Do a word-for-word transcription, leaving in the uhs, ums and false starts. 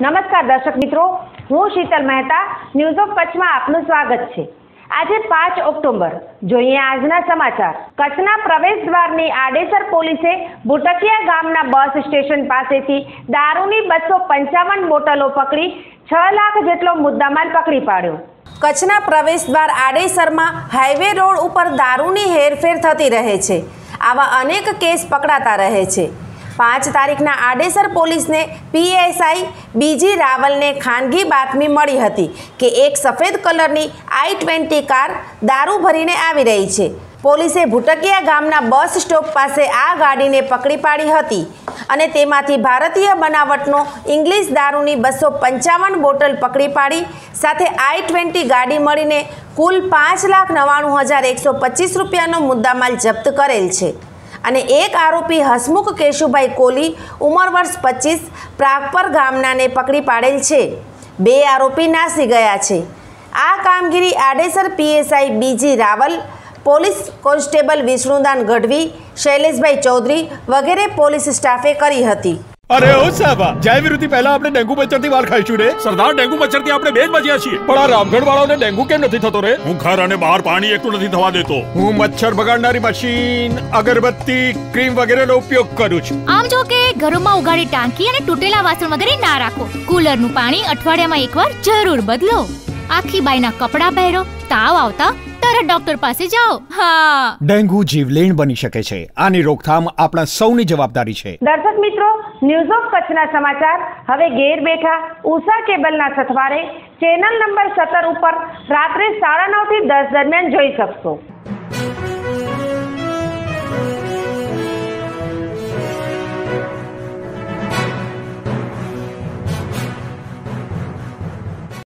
નમસ્કાર દર્શક મિત્રો, હું શીતલ મહેતા ન્યૂઝ ઓફ કચ્છમાં આપનું સ્વાગત છે। આજે પાંચ ઓક્ટોબર જોઈએ આજના સમાચાર। કચ્છના પ્રવેશ દ્વારની આડેસર પોલીસે ભુટકિયા ગામના બસ સ્ટેશન પાસેથી દારૂની બસો પંચાવન બોટલો પકડી છ લાખ જેટલો મુદ્દામાલ પકડી પાડ્યો। કચ્છના પ્રવેશ દ્વાર આડેસરમાં હાઈવે રોડ ઉપર દારૂની હેરફેર થતી રહે છે। આવા અનેક કેસ પકડાતા રહે છે। પાંચ તારીખના આડેસર પોલીસને પીએસઆઈ બીજી રાવલને ખાનગી બાતમી મળી હતી કે એક સફેદ કલરની આઈ ટ્વેન્ટી કાર દારૂ ભરીને આવી રહી છે। પોલીસે ભુટકિયા ગામના બસ સ્ટોપ પાસે આ ગાડીને પકડી પાડી હતી અને તેમાંથી ભારતીય બનાવટનો ઇંગ્લિશ દારૂની બસો પંચાવન બોટલ પકડી પાડી સાથે આઈ ટ્વેન્ટી ગાડી મળીને કુલ પાંચ લાખ નવ્વાણું હજાર એકસો પચીસ રૂપિયાનો મુદ્દામાલ જપ્ત કરેલ છે। અને એક આરોપી હસમુખ કેશુભાઈ કોલી ઉંમર વર્ષ પચીસ પ્રાગપર ગામનાને પકડી પાડેલ છે। બે આરોપી નાસી ગયા છે। આ કામગીરી Adesar PSI B G Rawal, police constable Vishnudan Gadhvi, Shaileshbhai Chaudhari વગેરે પોલીસ સ્ટાફે કરી હતી। अरे ओ साहबा, जय विरुद्धि पहला આપણે ડેન્ગુ મચ્છરથી વાલ ખાઈશું રે। સરદાર ડેન્ગુ મચ્છરથી આપણે બેજ બચ્યા છીએ, પણ આ રામગઢ વાળાને ડેન્ગુ કેમ નથી થતો રે? હું ઘર અને બહાર પાણી એકલું નથી થવા દેતો। હું મચ્છર ભગાડનારી મશીન, અગરબત્તી, ક્રીમ વગેરેનો ઉપયોગ કરું છું। આમ જો કે ઘરોમાં ઉગાડી ટાંકી અને તૂટેલા વાસણ વગેરે ના રાખો। કુલરનું પાણી અઠવાડિયામાં એકવાર જરૂર બદલો। આખી બાઈના કપડાં પહેરો, તાવ આવતા તરત ડોક્ટર પાસે જાઓ। હા, ડેન્ગુ જીવલેણ બની શકે છે। આની રોકથામ આપણા સૌની જવાબદારી છે। દર્શક મિત્રો, ન્યૂઝ ઓફ કચ્છના સમાચાર હવે ઘેર બેઠા ઉષા કેબલના સથવારે ચેનલ નંબર સત્તર ઉપર રાત્રે સાડા નવ થી દસ દરમિયાન જોઈ શકશો।